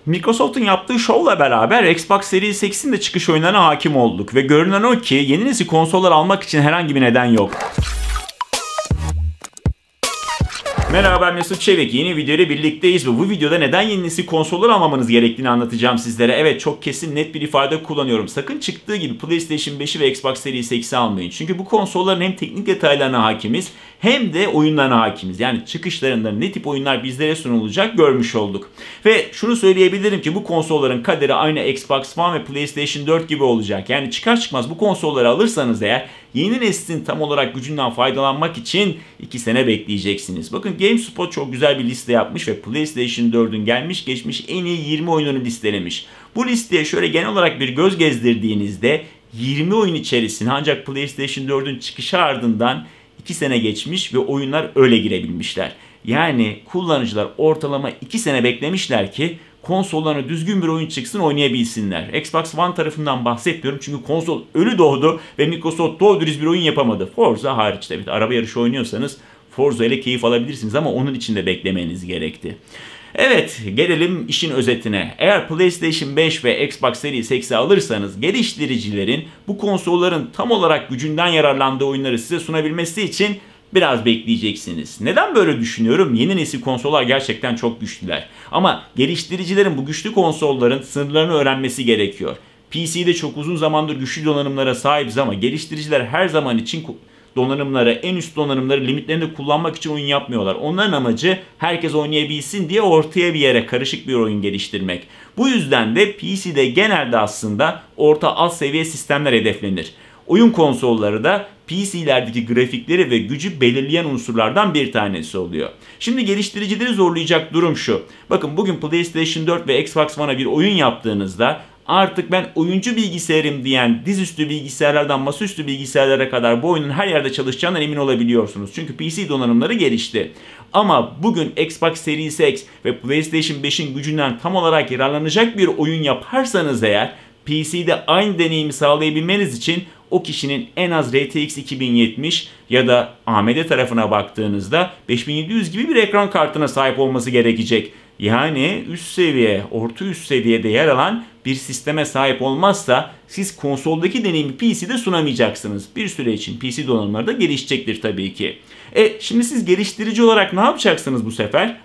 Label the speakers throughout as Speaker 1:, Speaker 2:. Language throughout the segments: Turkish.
Speaker 1: Microsoft'un yaptığı şovla beraber Xbox Series X'in de çıkış oyunlarına hakim olduk ve görünen o ki yeni nesil konsollar almak için herhangi bir neden yok. Merhaba, ben Mesut Çevik. Yeni videoyla birlikteyiz ve bu videoda neden yeni nesil konsollar almamanız gerektiğini anlatacağım sizlere. Evet, çok kesin net bir ifade kullanıyorum. Sakın çıktığı gibi PlayStation 5'i ve Xbox Series X'i almayın. Çünkü bu konsolların hem teknik detaylarına hakimiz hem de oyunlarına hakimiz. Yani çıkışlarında ne tip oyunlar bizlere sunulacak görmüş olduk. Ve şunu söyleyebilirim ki bu konsolların kaderi aynı Xbox One ve PlayStation 4 gibi olacak. Yani çıkar çıkmaz bu konsolları alırsanız eğer yeni neslin tam olarak gücünden faydalanmak için 2 sene bekleyeceksiniz. Bakın GameSpot çok güzel bir liste yapmış ve PlayStation 4'ün gelmiş geçmiş en iyi 20 oyununu listelemiş. Bu listeye şöyle genel olarak bir göz gezdirdiğinizde 20 oyun içerisine ancak PlayStation 4'ün çıkışı ardından 2 sene geçmiş ve oyunlar öyle girebilmişler. Yani kullanıcılar ortalama 2 sene beklemişler ki konsollarına düzgün bir oyun çıksın, oynayabilsinler. Xbox One tarafından bahsetmiyorum çünkü konsol ölü doğdu ve Microsoft doğru dürüst bir oyun yapamadı. Forza hariç tabii. Araba yarışı oynuyorsanız Forza ile keyif alabilirsiniz ama onun için de beklemeniz gerekti. Evet, gelelim işin özetine. Eğer PlayStation 5 ve Xbox Series X'i alırsanız geliştiricilerin bu konsolların tam olarak gücünden yararlandığı oyunları size sunabilmesi için biraz bekleyeceksiniz. Neden böyle düşünüyorum? Yeni nesil konsollar gerçekten çok güçlüler. Ama geliştiricilerin bu güçlü konsolların sınırlarını öğrenmesi gerekiyor. PC'de çok uzun zamandır güçlü donanımlara sahibiz ama geliştiriciler her zaman için donanımları, en üst donanımları limitlerinde kullanmak için oyun yapmıyorlar. Onların amacı herkes oynayabilsin diye ortaya bir yere karışık bir oyun geliştirmek. Bu yüzden de PC'de genelde aslında orta alt seviye sistemler hedeflenir. Oyun konsolları da PC'lerdeki grafikleri ve gücü belirleyen unsurlardan bir tanesi oluyor. Şimdi geliştiricileri zorlayacak durum şu. Bakın bugün PlayStation 4 ve Xbox One'a bir oyun yaptığınızda artık ben oyuncu bilgisayarım diyen dizüstü bilgisayarlardan masaüstü bilgisayarlara kadar bu oyunun her yerde çalışacağından emin olabiliyorsunuz. Çünkü PC donanımları gelişti. Ama bugün Xbox Series X ve PlayStation 5'in gücünden tam olarak yararlanacak bir oyun yaparsanız eğer PC'de aynı deneyimi sağlayabilmeniz için o kişinin en az RTX 2070 ya da AMD tarafına baktığınızda 5700 gibi bir ekran kartına sahip olması gerekecek. Yani üst seviye, orta üst seviyede yer alan bir sisteme sahip olmazsa siz konsoldaki deneyimi PC'de sunamayacaksınız. Bir süre için PC donanımları da gelişecektir tabii ki. Şimdi siz geliştirici olarak ne yapacaksınız bu sefer?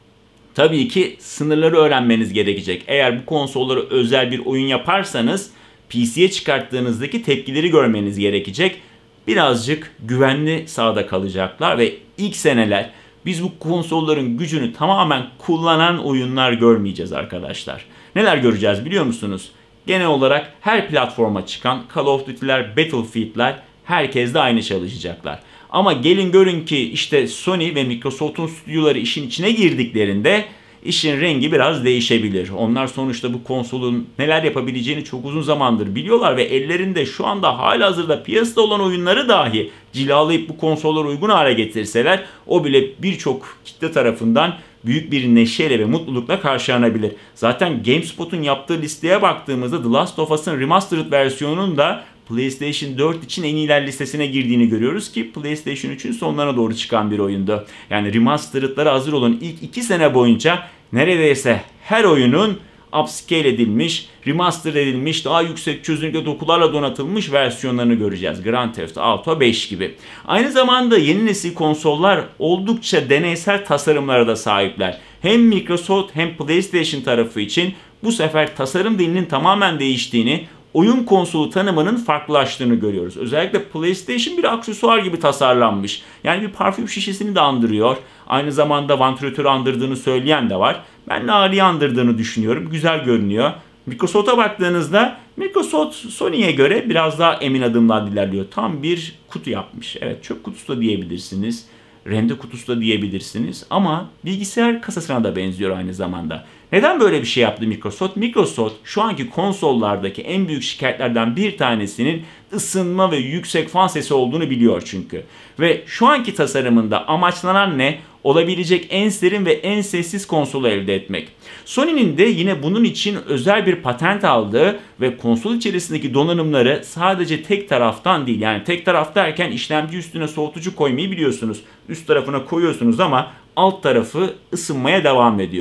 Speaker 1: Tabii ki sınırları öğrenmeniz gerekecek. Eğer bu konsollara özel bir oyun yaparsanız PC'ye çıkarttığınızdaki tepkileri görmeniz gerekecek. Birazcık güvenli sahada kalacaklar ve ilk seneler biz bu konsolların gücünü tamamen kullanan oyunlar görmeyeceğiz arkadaşlar. Neler göreceğiz biliyor musunuz? Genel olarak her platforma çıkan Call of Duty'ler, Battlefield'ler herkeste aynı çalışacaklar. Ama gelin görün ki işte Sony ve Microsoft'un stüdyoları işin içine girdiklerinde işin rengi biraz değişebilir. Onlar sonuçta bu konsolun neler yapabileceğini çok uzun zamandır biliyorlar ve ellerinde şu anda halihazırda piyasada olan oyunları dahi cilalayıp bu konsollara uygun hale getirseler o bile birçok kitle tarafından büyük bir neşeyle ve mutlulukla karşılanabilir. Zaten GameSpot'un yaptığı listeye baktığımızda The Last of Us'ın Remastered versiyonunun da PlayStation 4 için en iyiler listesine girdiğini görüyoruz ki PlayStation 3'ün sonlarına doğru çıkan bir oyundu. Yani remastered'lara hazır olan ilk 2 sene boyunca neredeyse her oyunun upscale edilmiş, remaster edilmiş, daha yüksek çözünürlükte dokularla donatılmış versiyonlarını göreceğiz. Grand Theft Auto 5 gibi. Aynı zamanda yeni nesil konsollar oldukça deneysel tasarımlara da sahipler. Hem Microsoft hem PlayStation tarafı için bu sefer tasarım dilinin tamamen değiştiğini, oyun konsolu tanımının farklılaştığını görüyoruz. Özellikle PlayStation bir aksesuar gibi tasarlanmış. Yani bir parfüm şişesini de andırıyor. Aynı zamanda vantilatörü andırdığını söyleyen de var. Ben Nari'yi andırdığını düşünüyorum. Güzel görünüyor. Microsoft'a baktığınızda Microsoft Sony'ye göre biraz daha emin adımlar ilerliyor. Tam bir kutu yapmış. Evet, çöp kutusu da diyebilirsiniz. Rende kutusu da diyebilirsiniz. Ama bilgisayar kasasına da benziyor aynı zamanda. Neden böyle bir şey yaptı Microsoft? Microsoft şu anki konsollardaki en büyük şikayetlerden bir tanesinin ısınma ve yüksek fan sesi olduğunu biliyor çünkü. Ve şu anki tasarımında amaçlanan ne? Olabilecek en serin ve en sessiz konsolu elde etmek. Sony'nin de yine bunun için özel bir patent aldığı ve konsol içerisindeki donanımları sadece tek taraftan değil, yani tek taraf derken işlemci üstüne soğutucu koymayı biliyorsunuz. Üst tarafına koyuyorsunuz ama alt tarafı ısınmaya devam ediyor.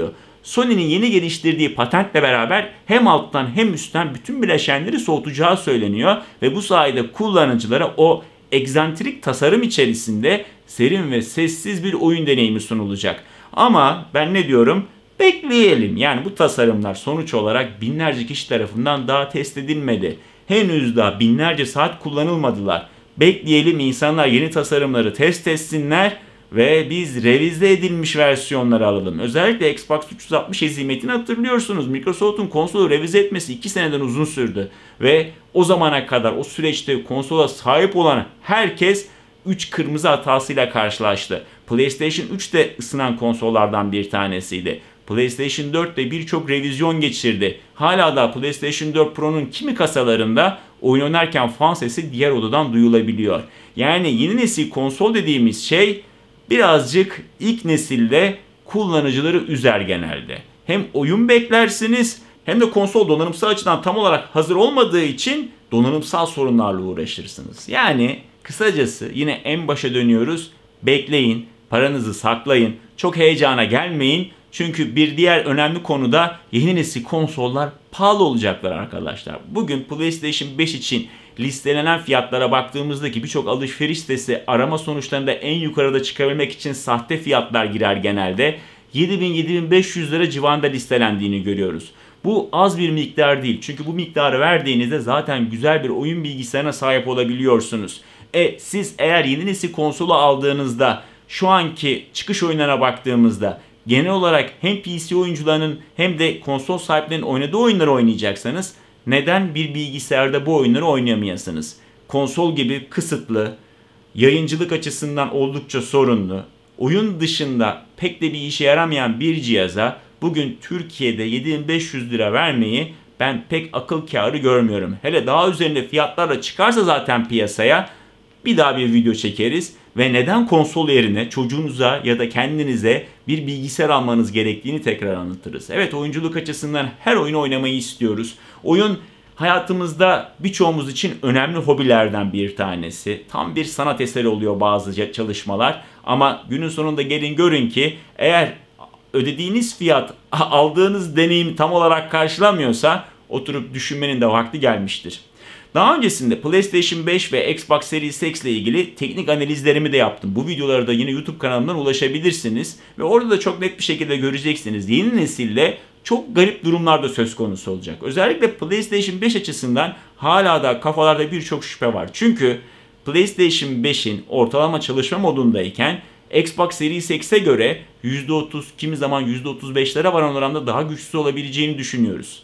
Speaker 1: Sony'nin yeni geliştirdiği patentle beraber hem alttan hem üstten bütün bileşenleri soğutacağı söyleniyor ve bu sayede kullanıcılara o egzantrik tasarım içerisinde serin ve sessiz bir oyun deneyimi sunulacak. Ama ben ne diyorum? Bekleyelim. Yani bu tasarımlar sonuç olarak binlerce kişi tarafından daha test edilmedi. Henüz daha binlerce saat kullanılmadılar. Bekleyelim, insanlar yeni tasarımları test etsinler ve biz revize edilmiş versiyonları alalım. Özellikle Xbox 360 hezimetini hatırlıyorsunuz. Microsoft'un konsolu revize etmesi 2 seneden uzun sürdü. Ve o zamana kadar o süreçte konsola sahip olan herkes 3 kırmızı hatasıyla karşılaştı. PlayStation 3 de ısınan konsollardan bir tanesiydi. PlayStation 4 de birçok revizyon geçirdi. Hala da PlayStation 4 Pro'nun kimi kasalarında oyun oynarken fan sesi diğer odadan duyulabiliyor. Yani yeni nesil konsol dediğimiz şey birazcık ilk nesilde kullanıcıları üzer genelde. Hem oyun beklersiniz hem de konsol donanımsal açıdan tam olarak hazır olmadığı için donanımsal sorunlarla uğraşırsınız. Yani kısacası yine en başa dönüyoruz. Bekleyin, paranızı saklayın, çok heyecana gelmeyin. Çünkü bir diğer önemli konu da yeni nesil konsollar pahalı olacaklar arkadaşlar. Bugün PlayStation 5 için listelenen fiyatlara baktığımızdaki birçok alışveriş sitesi arama sonuçlarında en yukarıda çıkabilmek için sahte fiyatlar girer genelde. 7000-7500 lira civarında listelendiğini görüyoruz. Bu az bir miktar değil. Çünkü bu miktarı verdiğinizde zaten güzel bir oyun bilgisayarına sahip olabiliyorsunuz. Siz eğer yeni nesil konsolu aldığınızda şu anki çıkış oyunlarına baktığımızda genel olarak hem PC oyuncularının hem de konsol sahiplerinin oynadığı oyunları oynayacaksanız neden bir bilgisayarda bu oyunları oynayamayasınız? Konsol gibi kısıtlı, yayıncılık açısından oldukça sorunlu, oyun dışında pek de bir işe yaramayan bir cihaza bugün Türkiye'de 7500 lira vermeyi ben pek akıl kârı görmüyorum. Hele daha üzerinde fiyatlarla çıkarsa zaten piyasaya bir daha bir video çekeriz ve neden konsol yerine çocuğunuza ya da kendinize bir bilgisayar almanız gerektiğini tekrar anlatırız. Evet, oyunculuk açısından her oyunu oynamayı istiyoruz. Oyun hayatımızda birçoğumuz için önemli hobilerden bir tanesi. Tam bir sanat eseri oluyor bazı çalışmalar ama günün sonunda gelin görün ki eğer ödediğiniz fiyat aldığınız deneyimi tam olarak karşılamıyorsa oturup düşünmenin de vakti gelmiştir. Daha öncesinde PlayStation 5 ve Xbox Series X ile ilgili teknik analizlerimi de yaptım. Bu videolara da yine YouTube kanalımdan ulaşabilirsiniz. Ve orada da çok net bir şekilde göreceksiniz. Yeni nesille çok garip durumlar da söz konusu olacak. Özellikle PlayStation 5 açısından hala da kafalarda birçok şüphe var. Çünkü PlayStation 5'in ortalama çalışma modundayken Xbox Series X'e göre %30, kimi zaman %35'lere varan oranda daha güçsüz olabileceğini düşünüyoruz.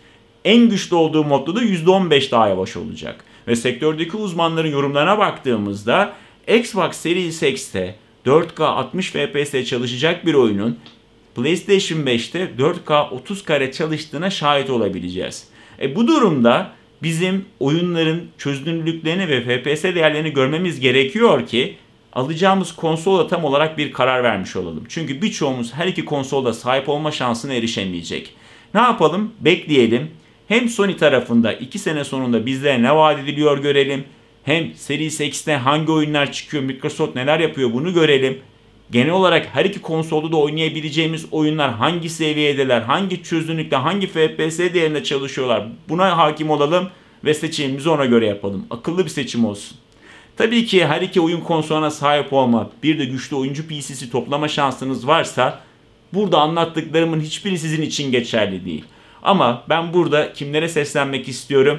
Speaker 1: En güçlü olduğu modda da %15 daha yavaş olacak. Ve sektördeki uzmanların yorumlarına baktığımızda Xbox Series X'te 4K 60 FPS çalışacak bir oyunun PlayStation 5'te 4K 30 kare çalıştığına şahit olabileceğiz. Bu durumda bizim oyunların çözünürlüklerini ve FPS değerlerini görmemiz gerekiyor ki alacağımız konsola tam olarak bir karar vermiş olalım. Çünkü birçoğumuz her iki konsolda sahip olma şansına erişemeyecek. Ne yapalım? Bekleyelim. Hem Sony tarafında 2 sene sonunda bizlere ne vaat ediliyor görelim. Hem Series X'te hangi oyunlar çıkıyor, Microsoft neler yapıyor bunu görelim. Genel olarak her iki konsolda da oynayabileceğimiz oyunlar hangi seviyedeler, hangi çözünürlükte, hangi FPS değerinde çalışıyorlar. Buna hakim olalım ve seçimimizi ona göre yapalım. Akıllı bir seçim olsun. Tabii ki her iki oyun konsoluna sahip olma, bir de güçlü oyuncu PC'si toplama şansınız varsa burada anlattıklarımın hiçbiri sizin için geçerli değil. Ama ben burada kimlere seslenmek istiyorum?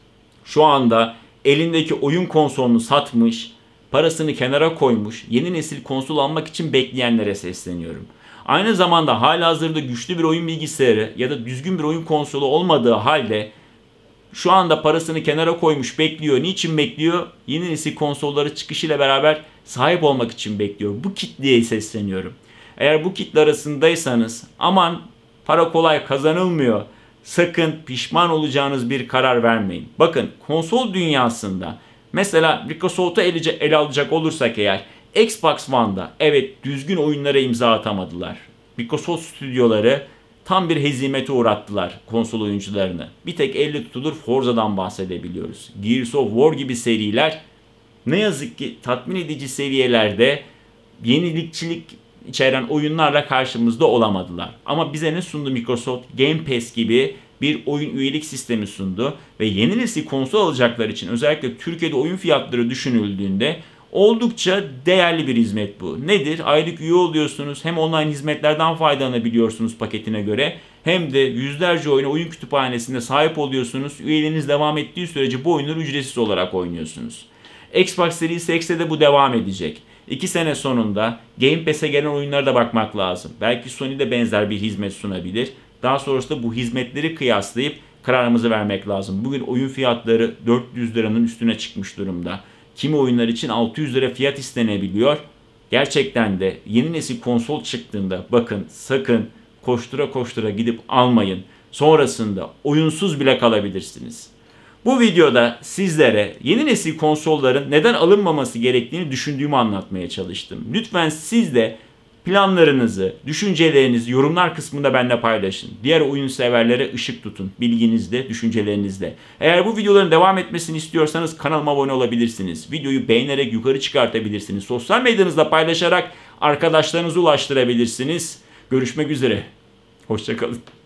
Speaker 1: Şu anda elindeki oyun konsolunu satmış, parasını kenara koymuş, yeni nesil konsol almak için bekleyenlere sesleniyorum. Aynı zamanda halihazırda güçlü bir oyun bilgisayarı ya da düzgün bir oyun konsolu olmadığı halde şu anda parasını kenara koymuş bekliyor. Niçin bekliyor? Yeni nesil konsolları çıkışıyla beraber sahip olmak için bekliyor. Bu kitleye sesleniyorum. Eğer bu kitle arasındaysanız aman para kolay kazanılmıyor, sakın pişman olacağınız bir karar vermeyin. Bakın konsol dünyasında mesela Microsoft'u ele alacak olursak eğer Xbox One'da evet düzgün oyunlara imza atamadılar. Microsoft stüdyoları tam bir hezimete uğrattılar konsol oyuncularını. Bir tek elle tutulur Forza'dan bahsedebiliyoruz. Gears of War gibi seriler ne yazık ki tatmin edici seviyelerde yenilikçilik içeren oyunlarla karşımızda olamadılar. Ama bize ne sundu Microsoft? Game Pass gibi bir oyun üyelik sistemi sundu ve yeni nesil konsol alacaklar için özellikle Türkiye'de oyun fiyatları düşünüldüğünde oldukça değerli bir hizmet bu. Nedir? Aylık üye oluyorsunuz. Hem online hizmetlerden faydalanabiliyorsunuz paketine göre. Hem de yüzlerce oyun kütüphanesinde sahip oluyorsunuz. Üyeliğiniz devam ettiği sürece bu oyunları ücretsiz olarak oynuyorsunuz. Xbox Series X'te de bu devam edecek. 2 sene sonunda Game Pass'e gelen oyunlara da bakmak lazım. Belki Sony de benzer bir hizmet sunabilir. Daha sonrasında bu hizmetleri kıyaslayıp kararımızı vermek lazım. Bugün oyun fiyatları 400 liranın üstüne çıkmış durumda. Kimi oyunlar için 600 lira fiyat istenebiliyor. Gerçekten de yeni nesil konsol çıktığında bakın sakın koştura koştura gidip almayın. Sonrasında oyunsuz bile kalabilirsiniz. Bu videoda sizlere yeni nesil konsolların neden alınmaması gerektiğini düşündüğümü anlatmaya çalıştım. Lütfen siz de planlarınızı, düşüncelerinizi yorumlar kısmında benimle paylaşın. Diğer oyun severlere ışık tutun. Bilginizde, düşüncelerinizde. Eğer bu videoların devam etmesini istiyorsanız kanalıma abone olabilirsiniz. Videoyu beğenerek yukarı çıkartabilirsiniz. Sosyal medyanızda paylaşarak arkadaşlarınıza ulaştırabilirsiniz. Görüşmek üzere. Hoşça kalın.